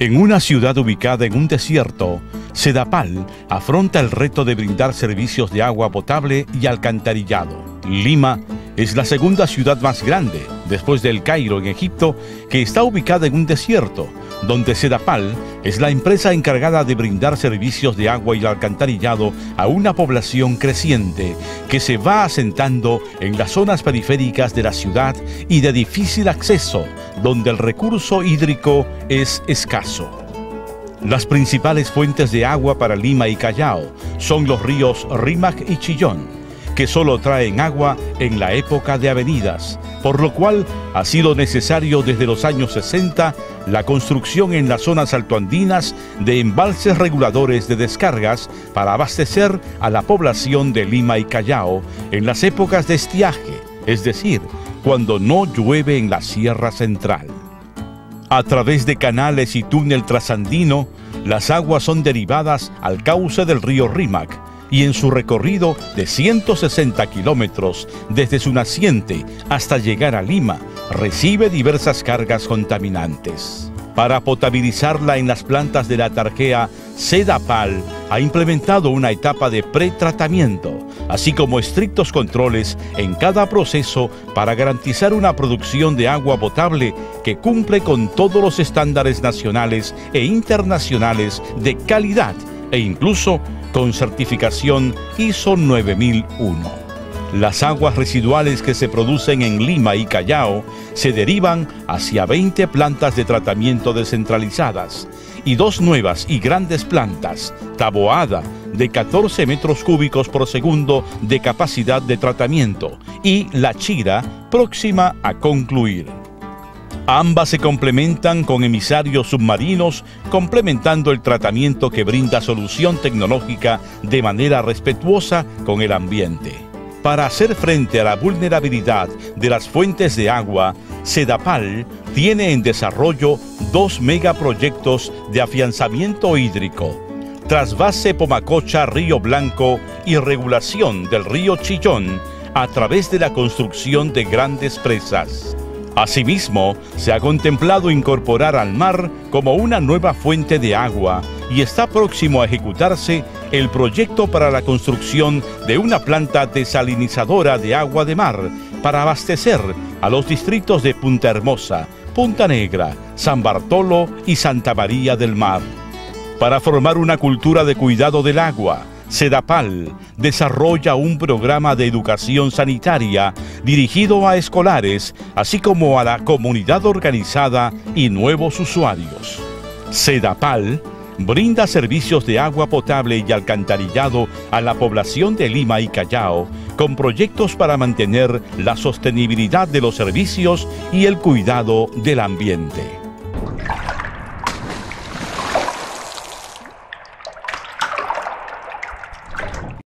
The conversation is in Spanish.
En una ciudad ubicada en un desierto, Sedapal afronta el reto de brindar servicios de agua potable y alcantarillado. Lima es la segunda ciudad más grande, después del Cairo en Egipto, que está ubicada en un desierto, donde Sedapal es la empresa encargada de brindar servicios de agua y alcantarillado a una población creciente que se va asentando en las zonas periféricas de la ciudad y de difícil acceso, donde el recurso hídrico es escaso. Las principales fuentes de agua para Lima y Callao son los ríos Rímac y Chillón, que solo traen agua en la época de avenidas, por lo cual ha sido necesario desde los años 60 la construcción en las zonas altoandinas de embalses reguladores de descargas para abastecer a la población de Lima y Callao en las épocas de estiaje, es decir, cuando no llueve en la Sierra Central. A través de canales y túnel trasandino, las aguas son derivadas al cauce del río Rímac, y en su recorrido de 160 kilómetros desde su naciente hasta llegar a Lima, recibe diversas cargas contaminantes. Para potabilizarla en las plantas de la Tarjea, Sedapal ha implementado una etapa de pretratamiento, así como estrictos controles en cada proceso para garantizar una producción de agua potable que cumple con todos los estándares nacionales e internacionales de calidad e incluso con certificación ISO 9001. Las aguas residuales que se producen en Lima y Callao se derivan hacia 20 plantas de tratamiento descentralizadas y 2 nuevas y grandes plantas, Taboada, de 14 metros cúbicos por segundo de capacidad de tratamiento, y La Chira, próxima a concluir. Ambas se complementan con emisarios submarinos, complementando el tratamiento que brinda solución tecnológica de manera respetuosa con el ambiente. Para hacer frente a la vulnerabilidad de las fuentes de agua, Sedapal tiene en desarrollo 2 megaproyectos de afianzamiento hídrico, trasvase Pomacocha-Río Blanco y regulación del río Chillón a través de la construcción de grandes presas. Asimismo, se ha contemplado incorporar al mar como una nueva fuente de agua y está próximo a ejecutarse el proyecto para la construcción de una planta desalinizadora de agua de mar para abastecer a los distritos de Punta Hermosa, Punta Negra, San Bartolo y Santa María del Mar. Para formar una cultura de cuidado del agua, Sedapal desarrolla un programa de educación sanitaria dirigido a escolares, así como a la comunidad organizada y nuevos usuarios. Sedapal brinda servicios de agua potable y alcantarillado a la población de Lima y Callao, con proyectos para mantener la sostenibilidad de los servicios y el cuidado del ambiente.